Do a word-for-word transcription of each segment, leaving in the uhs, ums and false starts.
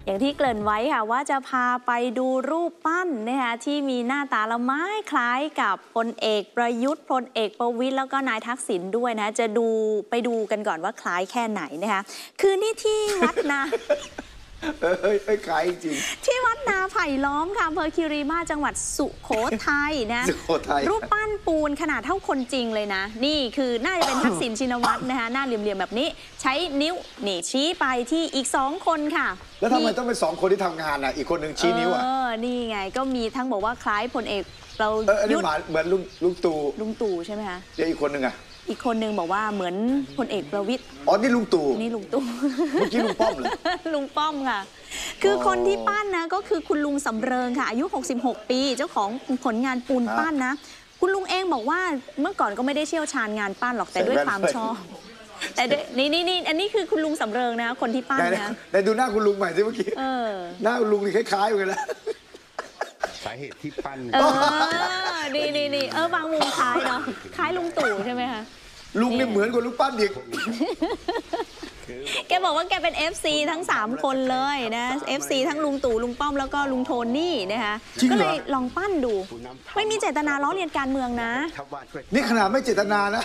อย่างที่เกริ่นไว้ค่ะว่าจะพาไปดูรูปปั้นนะคะที่มีหน้าตาละไม้คล้ายกับพลเอกประยุทธ์พลเอกประวิตรแล้วก็นายทักษิณด้วยนะจะดูไปดูกันก่อนว่าคล้ายแค่ไหนนะคะคือนี่ที่วัดนาเอ้ยเอ้ยคล้ายจริงที่วัดนาไผ่ล้อมค่ะอำเภอคีรีมาศจังหวัดสุโขทัยนะสุโขทัยรูปปั้นปูนขนาดเท่าคนจริงเลยนะนี่คือน่าจะเป็นทักษิณชินวัตรนะคะหน้าเหลี่ยมๆแบบนี้ใช้นิ้วนี่ชี้ไปที่อีกสองคนค่ะแล้วทำไมต้องเป็นสองคนที่ทำงานอ่ะอีกคนหนึ่งชี้นิ้วอ่ะเออนี่ไงก็มีทั้งบอกว่าคล้ายพลเอกประยุทธ์เหมือนลุงลุงตู่ลุงตู่ใช่ไหมคะเดี๋ยวอีกคนหนึ่งอ่ะอีกคนนึงบอกว่าเหมือนพลเอกประวิตรอ๋อนี่ลุงตู่นี่ลุงตู่เมื่อกี้ลุงป้อมเหรอลุงป้อมค่ะคือคนที่ปั้นนะก็คือคุณลุงสำเริงค่ะอายุหกสิบหกปีเจ้าของผลงานปูนปั้นนะคุณลุงเองบอกว่าเมื่อก่อนก็ไม่ได้เชี่ยวชาญงานปั้นหรอกแต่ด้วยความชอบแต่นี่นี่นี่อันนี้คือคุณลุงสำเริงนะคนที่ปั้นนะแต่ดูหน้าคุณลุงใหม่สิเมื่อกี้หน้าคุณลุงนี่คล้ายๆกันแล้วสาเหตุที่ปั้นเออนี่นี่นี่เออบางมุมคล้ายเนาะคล้ายลุงตู่ใช่ไหมคะลุงนี่เหมือนกับลุงปั้นอีกแกบอกว่าแกเป็น เอฟ ซี ทั้งสามคนเลยนะ เอฟ ซี ทั้งลุงตู่ลุงป้อมแล้วก็ลุงโทนี่นะคะก็เลยลองปั้นดูไม่มีเจตนาล้อเลียนการเมืองนะนี่ขนาดไม่เจตนานะ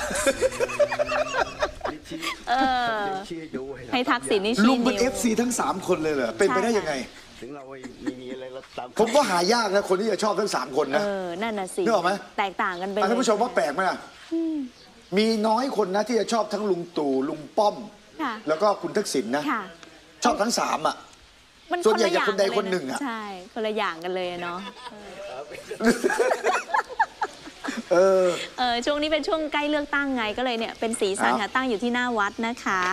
เออให้ทักษิณนี่ชี้ลุงเป็น เอฟ ซี ทั้งสามคนเลยเหรอเป็นไปได้ยังไงถึงเราไม่มีอะไรเราตามผมก็หายากนะคนที่จะชอบทั้งสามคนนะเออนั่นน่ะสินึกออกไหมแตกต่างกันไปท่านผู้ชมว่าแปลกไหมล่ะมีน้อยคนนะที่จะชอบทั้งลุงตู่ลุงป้อมแล้วก็คุณทักษิณนะชอบทั้งสามอ่ะส่วนใหญ่จะคนใดคนหนึ่งอ่ะใช่คนละอย่างกันเลยเนาะเออเออช่วงนี้เป็นช่วงใกล้เลือกตั้งไงก็เลยเนี่ยเป็นสีสันค่ะตั้งอยู่ที่หน้าวัดนะคะ